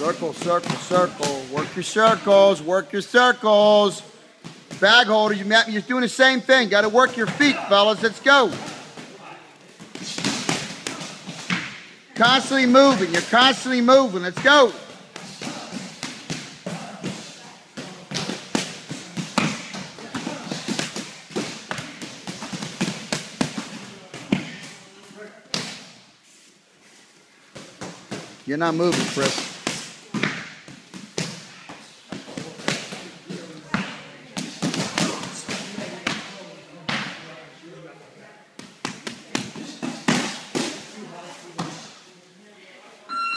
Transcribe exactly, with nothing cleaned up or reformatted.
Circle, circle, circle. Work your circles. Work your circles. Bag holder, you you're doing the same thing. Got to work your feet, fellas. Let's go. Constantly moving. You're constantly moving. Let's go. You're not moving, Chris.